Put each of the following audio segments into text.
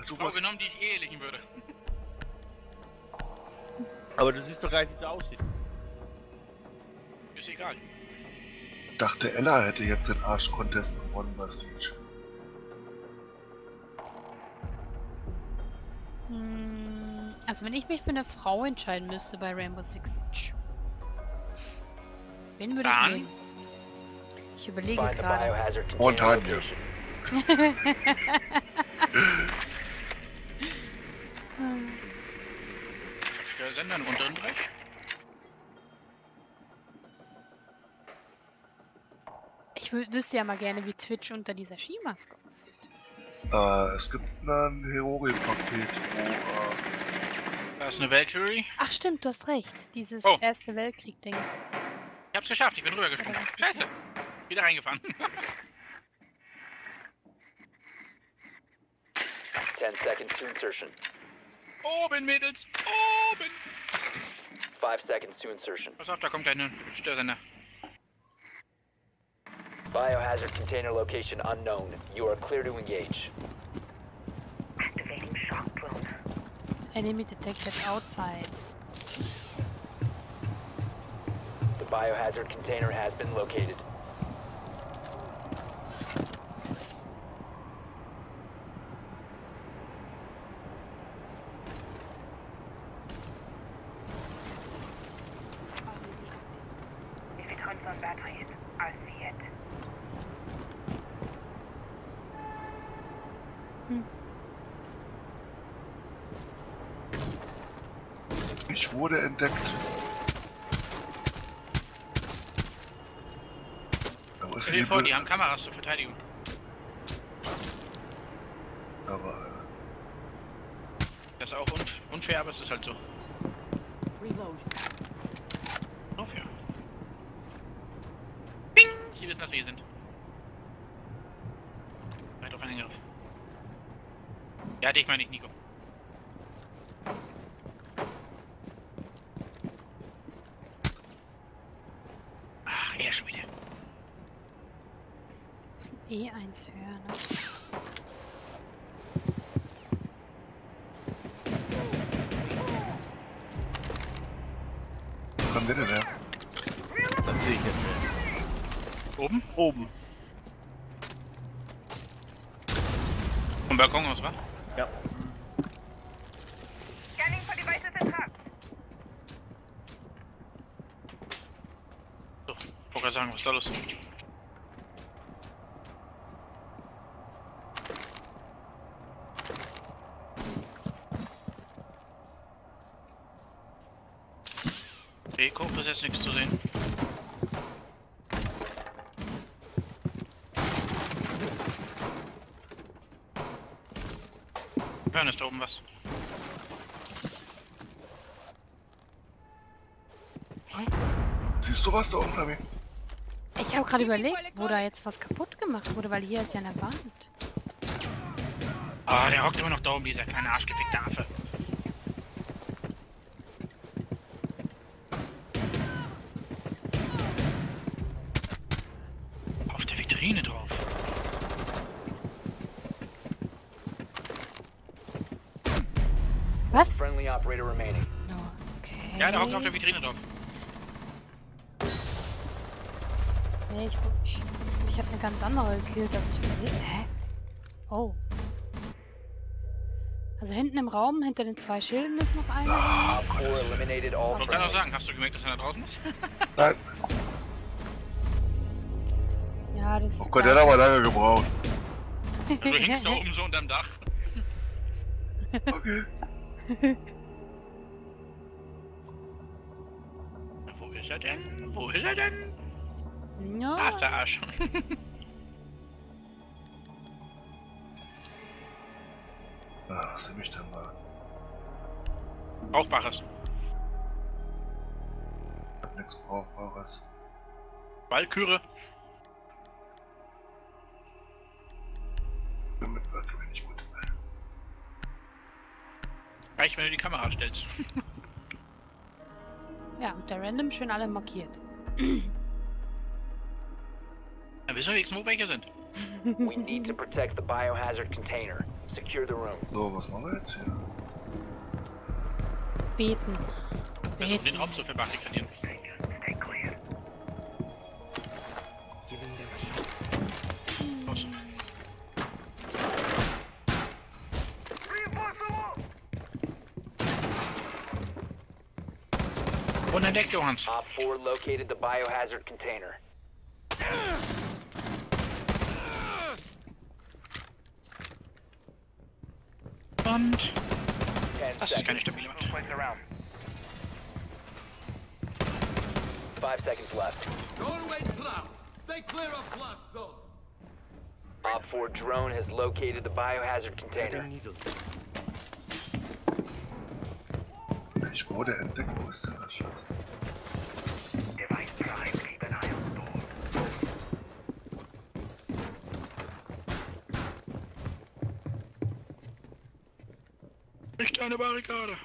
Frau genommen, die ich ehelichen würde. Aber du siehst doch gar nicht, wie sie aussieht. Ist egal. Ich dachte, Ella hätte jetzt den Arsch-Contest gewonnen bei Siege. Also wenn ich mich für eine Frau entscheiden müsste bei Rainbow Six Siege. Wen würde ich nehmen? Ich überlege gerade. Und Tanja. Der Sender im unteren Bereich. Ich wüsste ja mal gerne, wie Twitch unter dieser Skimaske aussieht. Es gibt ein Heroin-Paket, wo Da ist eine Valkyrie. Ach stimmt, du hast recht. Dieses Erste Weltkrieg-Ding. Ich hab's geschafft, ich bin rübergesprungen. Scheiße. Wieder reingefahren. 10 seconds to insertion. Oben, Mädels. Oben. 5 seconds to insertion. Pass auf, da kommt ein Störsender. Biohazard container location unknown. You are clear to engage. Activating shock drone. Enemy detected outside. The biohazard container has been located. If it runs on batteries, I'll see it. ich wurde entdeckt. Da ist Stell dir vor, die haben Kameras zur Verteidigung. Aber Das ist auch unfair, aber es ist halt so. Reload. Unfair. Bing! Sie wissen, dass wir hier sind. Weit auf einen Angriff. Ja, dich meine ich, Nico. Ach, er schon wieder. Das ist ein E1 höher, ne? wo kommen wir denn her? Das sehe ich jetzt erst. Oben? Oben. Vom Balkon aus, wa? Ja. Scanning for devices and traps. So, wollte gerade sagen, was ist da los? Deko, bis jetzt nichts zu sehen. Hören ist da oben was. Siehst du was da unten, Ami? Ich habe gerade überlegt, wo da jetzt was kaputt gemacht wurde, weil hier ist ja eine Wand. Ah, der hockt immer noch da oben, dieser kleine arschgefickte Affe. Auf der Vitrine drauf. Was? Friendly operator remaining. Okay. Ja, der hockt auf der Vitrine drauf. Nee, ich habe eine ganz andere gekillt, als ich gesehen. Hä? Oh. Also hinten im Raum, hinter den zwei Schilden ist noch einer. Op 4 eliminated all Man kann auch friendly. sagen, hast du gemerkt, dass er da draußen ist? Nein. Ja, das Oh ist... Gott, der hat aber lange gebraucht. Also, du hängst da oben so unterm Dach. Okay. Wo ist er denn? Wo ist er denn? Ja. Da ist der Arsch. Ach, was nehme ich denn mal? Brauchbares. Ich hab nichts Brauchbares. Walküre. Damit wird mir nicht gut. Reicht, wenn du die Kamera stellst. Ja, und der Random schön alle markiert. Dann wissen wir wenigstens, wo welche sind. We need to protect the biohazard container. Secure the room. So, was machen wir jetzt hier? Beten. Versuchen den Raum zu verbarrikadieren. Stay clear. Giving them a shot. Los. Reinforce the wall! Unentdeckt, Johanns. Op 4 located the biohazard container. Und 10 das ist keine seconds. stabile Wand. Points around. 5 seconds left. Doorway trapped. Stay clear of blast zone. Op 4 drone has located the biohazard container. Needle. Ich wurde entdeckt, wo ist denn das Schatz? Device prime. Keep an eye on the door. Nicht eine Barrikade.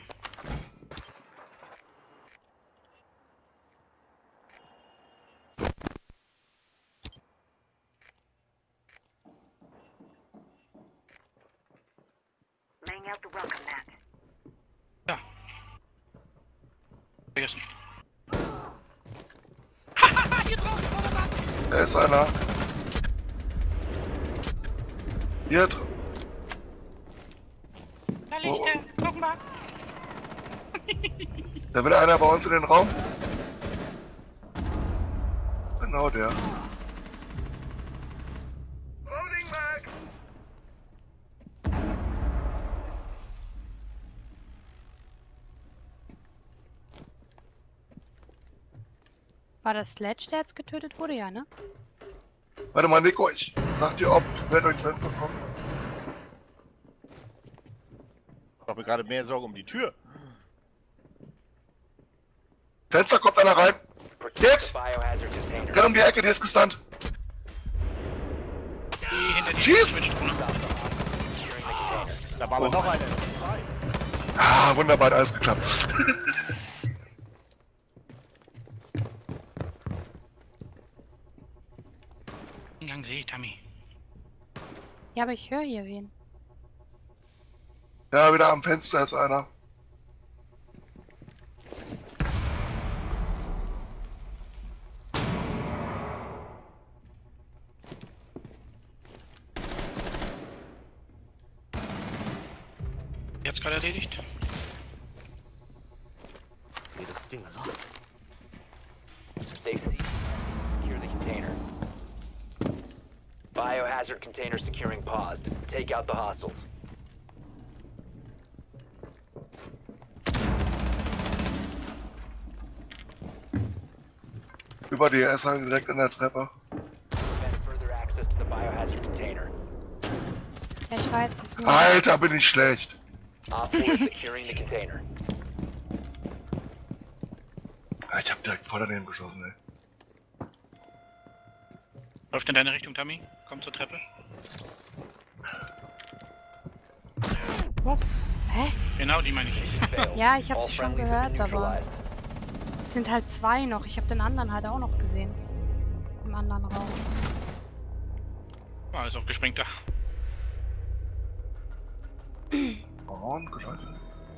Laying out the welcome mat. Ja. Vergessen. Hier drauf, wunderbar. Da ist einer. Hier drin. Da liegt er. Guck mal. Da will einer bei uns in den Raum. Genau der. Loading mag! War das Sledge, der jetzt getötet wurde? Ja, ne? Warte mal, Nico, ich sag dir, ob wer durchs Fenster kommt. Ich mache mir gerade mehr Sorgen um die Tür. Fenster kommt einer rein. Protect Jetzt! the biohazard container. Renn um die Ecke, der ist gestunt. Die hinter dir Schieß! switcht runter. Stop the hostage. Securing the container. Da war aber noch einer. Ah, wunderbar, hat alles geklappt. Eingang sehe ich, Tammy. Ja, aber ich höre hier wen. Ja, wieder am Fenster ist einer. Jetzt gerade erledigt. It'll sting a lot. Stay seated. Secure the container. Biohazard container securing paused. Take out the hostiles. Über die, er ist halt direkt an der Treppe. Prevent further access to the biohazard container. Ja, ich weiß. Nur Alter, bin ich schlecht. Op 4 is securing the container. Ah, ich hab direkt vor daneben geschossen, ey. Läuft in deine Richtung, Tammy. Komm zur Treppe. Was? Hä? Genau, die meine ich. Failed. Ja, ich hab All sie schon friendlies have been gehört, aber neutralized. es sind halt zwei noch. Ich habe den anderen halt auch noch gesehen. Im anderen Raum. War alles auch gesprengt da. Und gleich.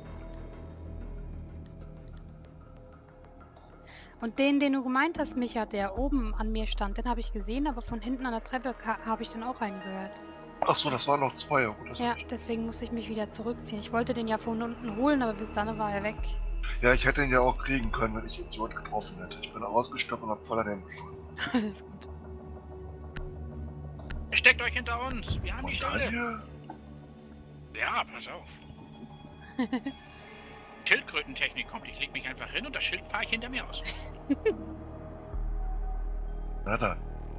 Und den du gemeint hast, Micha, der oben an mir stand, den habe ich gesehen, aber von hinten an der Treppe habe ich dann auch einen gehört. Achso, das waren noch zwei. Ja, gut, das Ja, deswegen musste ich mich wieder zurückziehen. Ich wollte den ja von unten holen, aber bis dann war er weg. Ja, ich hätte ihn ja auch kriegen können, wenn ich Idiot getroffen hätte. Ich bin ausgestoppt und hab voll daneben geschossen. Alles gut. Steckt euch hinter uns. Wir haben die Und Schilde. Daniel? Ja, pass auf. Schildkrötentechnik kommt. Ich leg mich einfach hin und das Schild fahre ich hinter mir aus. Na dann.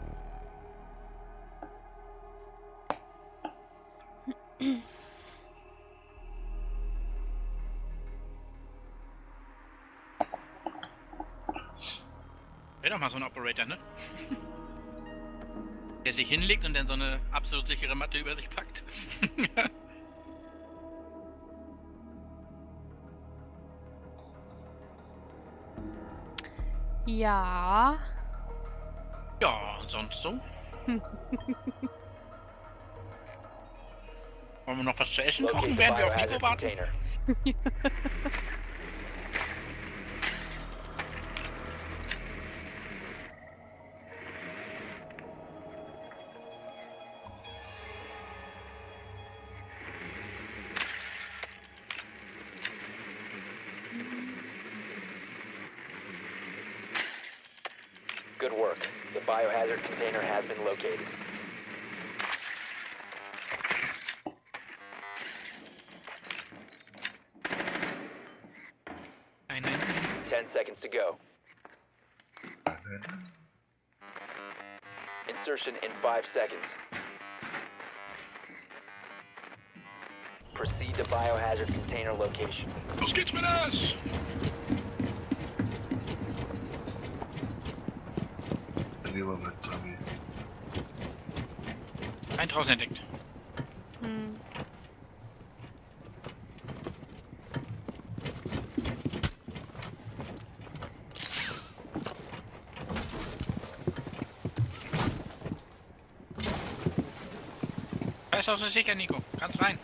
Wäre doch mal so ein Operator, ne? Der sich hinlegt und dann so eine absolut sichere Matte über sich packt. Ja. Ja, und sonst so. Wollen wir noch was zu essen Locate kochen, the während wir auf biohazard Nico warten? container. Good work. The biohazard container has been located. Nein, nein, nein. 10 seconds to go. Insertion in 5 seconds. Proceed to biohazard container location. Los geht's mit das! Nehmen wir mit, Tommy. Ein draußen entdeckt. Hm. Scheiß aus ist sicher, Nico. Kannst rein.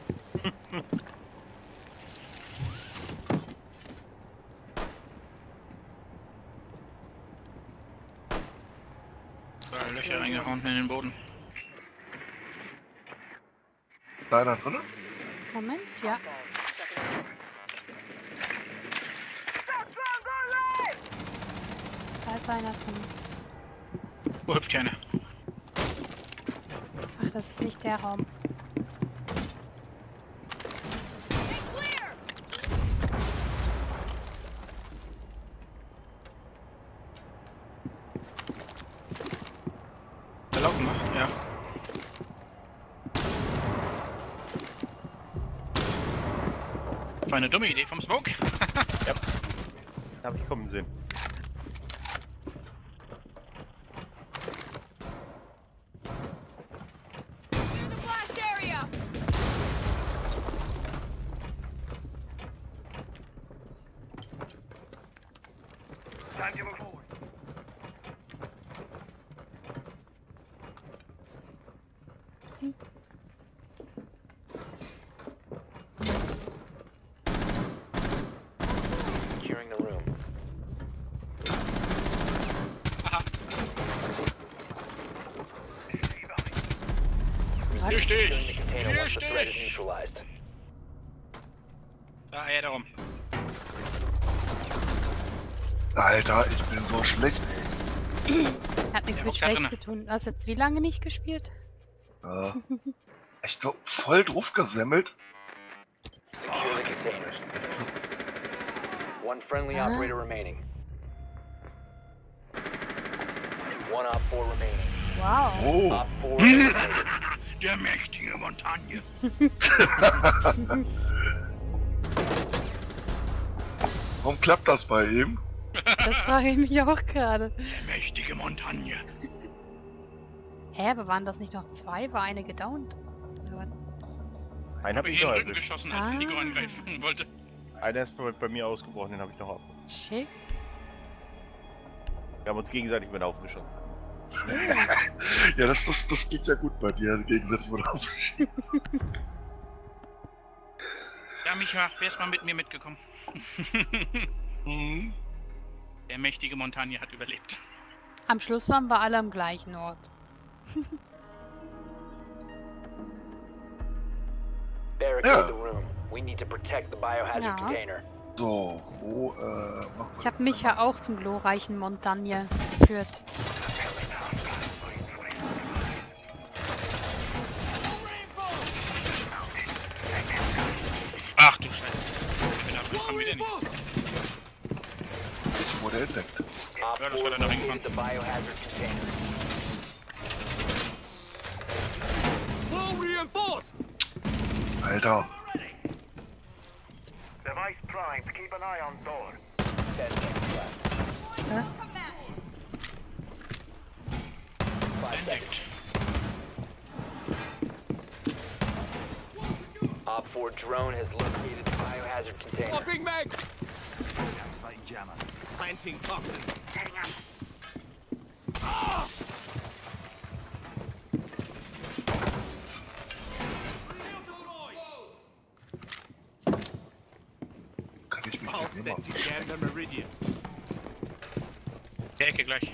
Löcher reingehauen in den Boden. Da einer drin? Moment, ja. Da ist einer drin. Wo hüpft keiner? Ach, das ist nicht der Raum. Laufen macht, ja. War eine dumme Idee vom Smoke. Hab ich kommen sehen. Time to move forward. Securing the room. Hier steh Securing the ich. container Hier once the steh threat is ich. neutralized. Da, er darum. Alter, ich bin so schlecht, ey. Hat nichts Ja, mit auch schlecht drinne. zu tun. Du hast jetzt wie lange nicht gespielt? Ja. Echt so voll drauf gesemmelt. Secure the containers. One friendly Ah. operator remaining. One Op 4 remaining. Wow. Oh. Op 4 eliminated. Der mächtige Montagne. Warum klappt das bei ihm? Das frage ich mich auch gerade. Der mächtige Montagne. Hä, aber waren das nicht noch zwei? War eine gedownt? Oder was? Einen hab Habe ich ich in noch den Rücken erwischt. geschossen, als ich Nico angreifen wollte. Einer ist bei mir ausgebrochen, den habe ich noch ab. Schick. Wir haben uns gegenseitig mit aufgeschossen. Ja, das geht ja gut bei dir, gegenseitig mit auf. Ja, Micha, wärst mal mit mir mitgekommen. Mhm. Der mächtige Montagne hat überlebt. Am Schluss waren wir alle am gleichen Ort. Barricade Ja. the room. We need to protect the biohazard Ja. container. So, wo, machen Ich habe mich ja auch zum glorreichen Montagne geführt. Ach du Scheiße. Ich bin abgekommen wieder nicht. wir? Wo der entdeckt? Op Ja, das 4 war dann der located Ringmann. the biohazard container. Wall reinforced! Alter. Device primed. Keep an eye on door. 10 seconds left. Hä? 5 seconds. Entdeckt. Op 4 drone has located the biohazard container. Popping mag! Activating jammer. Planting toxin. Heading up. Ich mich All nicht immer set to jam the Meridian. Der Ecke gleich.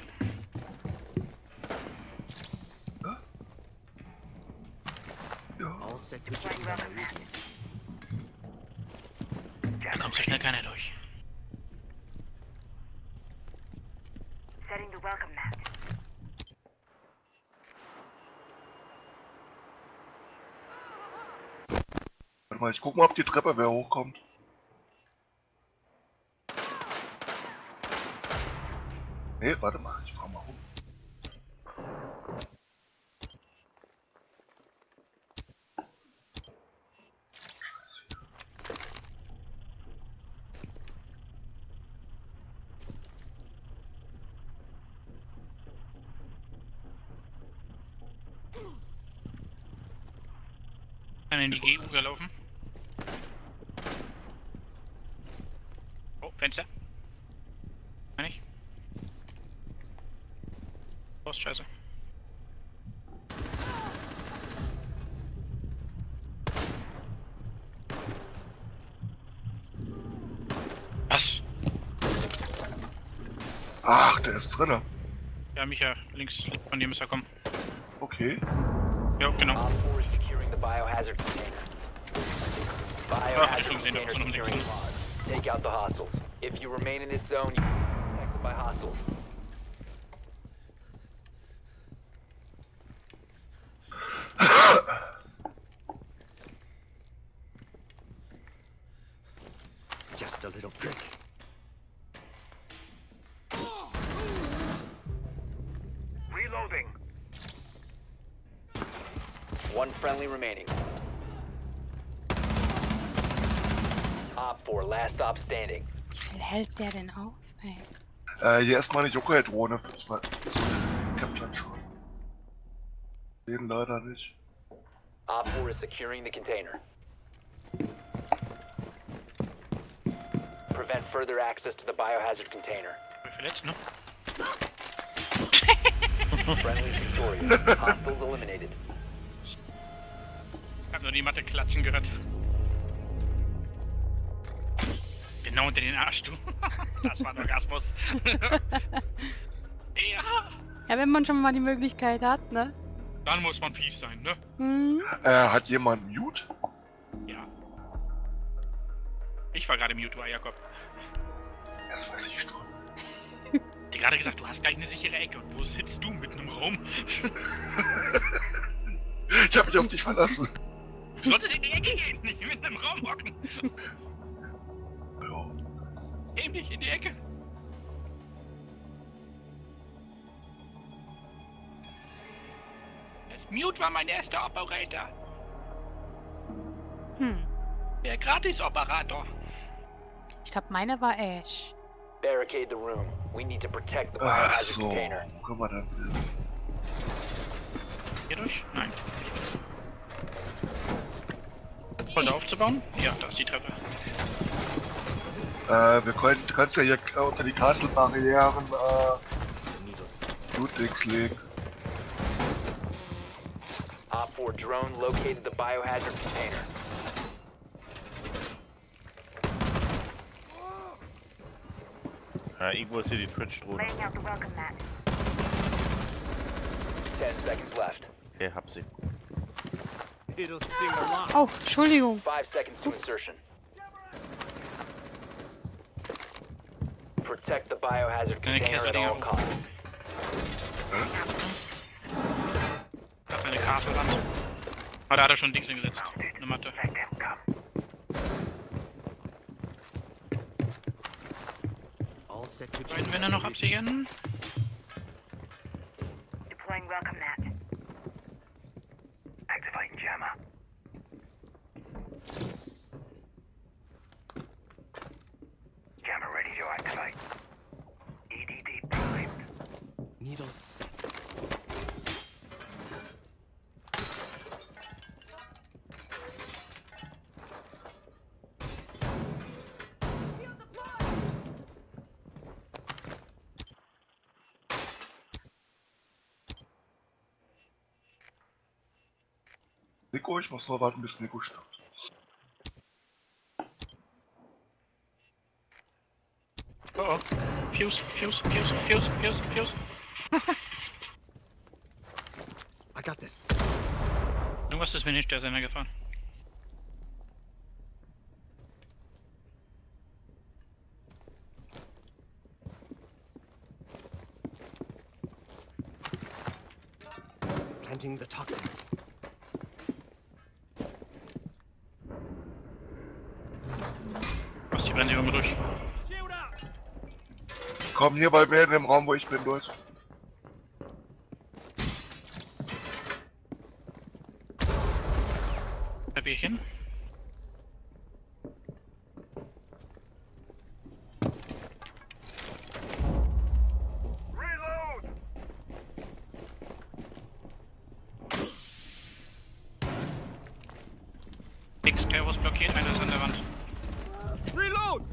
Ja. All set to jam the Meridian. Da kommt so schnell keiner durch. Setting the welcome mat. Warte mal, ich guck mal, ob die Treppe wer hochkommt. Nee, warte mal, ich fahr mal hoch. Kann in die GU gelaufen. Oh, Fenster. Kann ich? Post, scheiße. Was? Ach, der ist drinne. Ja, Micha, links von dir müsste er kommen. Okay. Ja, genau. Op 4 is securing the biohazard container. Biohazard schon gesehen, da container ist noch ein securing Ding. pod. Take out the hostiles. If you remain in this zone, you will be protected by hostiles. Just a little prick. Reloading. One friendly remaining. Op 4, last stop standing. Wie viel hält der denn aus, ey? Hier erstmal eine Yokai-Drohne für zwei. Captain schon. Sehen leider nicht. Op 4 is securing the container. Prevent further access to the biohazard container. Verletzt, ne? Friendly victorious. Hostiles eliminated. Ich hab nur die Matte klatschen gehört. Genau unter den Arsch, du. Das war ein Orgasmus. Ja. Ja, wenn man schon mal die Möglichkeit hat, ne? Dann muss man fies sein, ne? Hm. Hat jemand Mute? Ja. Ich war gerade Mute, war Jakob. Das weiß ich schon. Die gerade gesagt, du hast gleich eine sichere Ecke. Und wo sitzt du? Mitten im Raum? Ich hab mich auf dich verlassen. Du solltest in die Ecke gehen, nicht mitten im Raum hocken. Ja. Geh nicht in die Ecke. Das Mute war mein erster Operator. Der Gratis-Operator. Ich glaube, meine war Ash. Barricade the room. We need to protect the Ach biohazard so. container. Wo können wir denn hin? Hier durch? Nein. Voll aufzubauen? Ja, da ist die Treppe. Wir können, du kannst ja hier unter die Castle-Barrieren Loot-Dings legen. Op 4 drone located the biohazard container. Irgendwo ist hier die Twitch-Drohne. Laying out the welcome mat. 10 seconds left. Okay, hab sie. It'll sting a lot. Oh, Entschuldigung. 5 seconds to insertion. Protect the biohazard Eine container at Kesseldinger all hoch. costs. Das ist eine Castle-Wand. Aber da hat er schon Dings hingesetzt. Eine Matte. Let them come. All set to Beiden Wände noch absichern. Deploying welcome mat. Activating jammer. Jammer ready to activate. EDD primed. Needles set. Nico, ich muss nur warten, bis Nico stirbt. Oh oh. Fuse, Fuse, Fuse, Fuse, Fuse, Fuse. I got this. Irgendwas ist mir nicht der Sender gefahren. Planting the toxins. Was, die rennen sich immer durch. Komm hier bei mir in dem Raum, wo ich bin, durch. Da Bierchen. X-Terrors blockiert, einer ist an der Wand. Reload!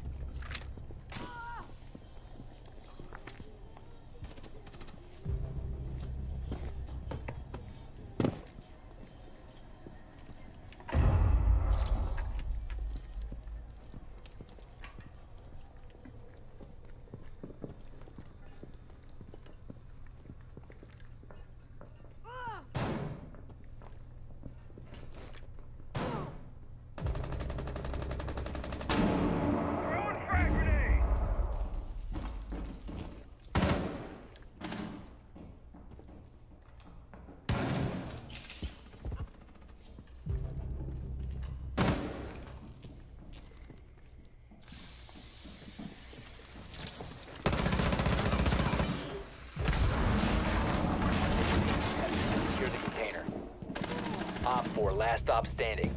Secure the container. Op 4, last stop standing.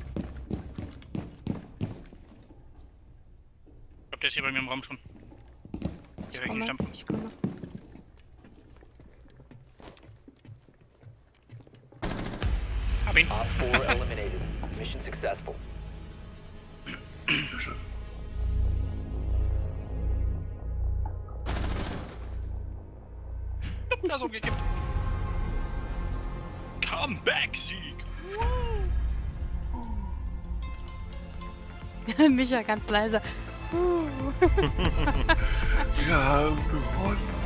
Ich glaube, der ist hier bei mir im Raum schon. Direkt Komme, gestampft. ich komme. Hab ihn. Op 4 eliminated. Mission successful. Da ist umgekippt. Comeback-Sieg. Micha ganz leise. Wir haben gewonnen.